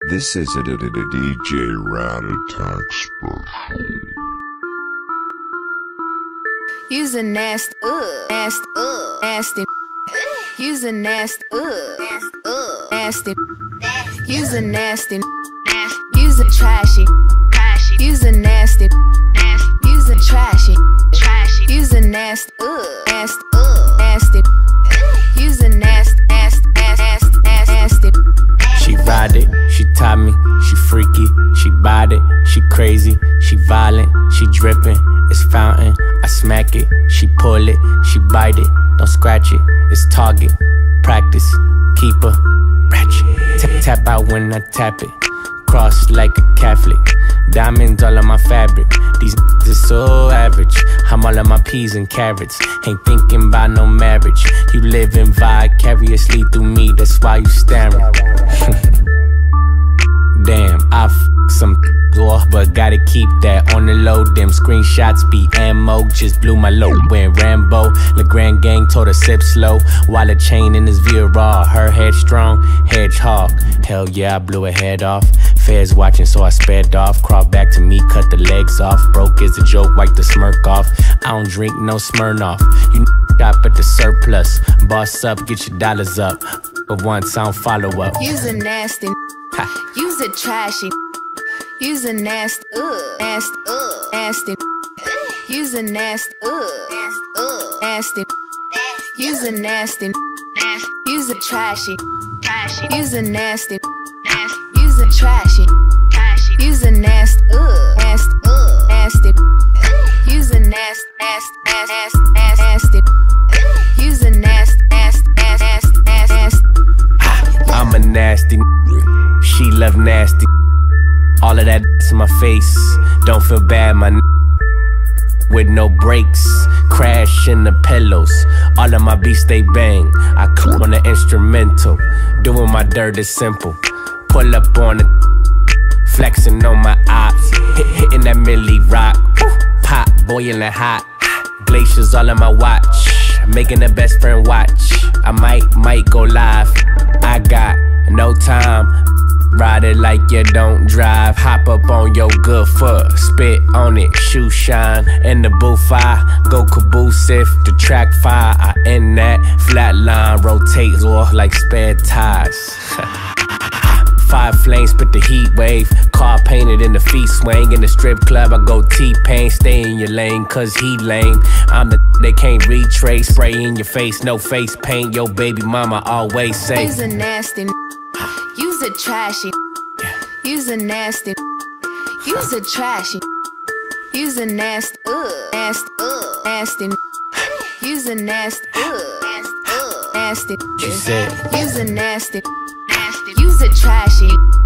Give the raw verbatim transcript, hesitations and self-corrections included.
This is a D J Rat Attack special. Use a nasty, uh, nasty, uh, nasty. Use a nasty, uh, nasty. Use a nasty, use a trashy, use a nasty, use a trashy, use a nasty, uh, nasty, uh, nasty. Use a nasty, nasty, nasty, nasty. She ride it, she taught me, she freaky, she bought it, she crazy, she violent, she drippin', it's fountain, I smack it, she pull it, she bite it, don't scratch it, it's target, practice, keeper, ratchet, tap, tap out when I tap it, cross like a Catholic, diamonds all on my fabric, these is so average, I'm all on my peas and carrots, ain't thinking about no marriage, you living vicariously through me, that's why you staring. Damn, I f some off, but gotta keep that on the low. Them screenshots be ammo, just blew my load. When Rambo, the Grand Gang told her sip slow, while the chain in his V R, her head strong, hedgehog. Hell yeah, I blew her head off. Feds watching, so I sped off. Crawled back to me, cut the legs off. Broke is a joke, wipe the smirk off. I don't drink no Smirnoff. You shop at the surplus. Boss up, get your dollars up. But once I don't follow up. Use a nasty, use a trashy. Use a nasty, uh, nasty, uh, nasty. Use a nasty, uh, nasty. Use a nasty, use a trashy. Use a nasty, use a trashy. Use a nasty, uh, nasty, uh, nasty. Use a nasty, nasty, nasty, nasty. Use a nasty, nasty, nasty, nasty. I'm a nasty, she love nasty. All of that in my face, don't feel bad, my n with no brakes, crash in the pillows. All of my beats they bang, I clip on the instrumental, doing my dirt is simple. Pull up on it, flexing on my ops, hit, hitting that Millie rock, pop boiling hot, glaciers all on my watch, making the best friend watch. I might, might go live. I got no time. Ride it like you don't drive. Hop up on your good foot, spit on it, shoe shine. In the booth I go caboose if the track fire. I end that flat line, rotate off like spare tires. Five flames, spit the heat wave. Car painted in the feet swing. In the strip club I go T-Pain. Stay in your lane cause he lame. I'm the they can't retrace. Spray in your face, no face paint. Yo baby mama always say. Use a nasty, use a trashy. Use a nasty, use a trashy. Use a nasty, uh, nasty, uh, nasty. Use a nasty, uh, nasty. She said. Use a nasty, use a trashy.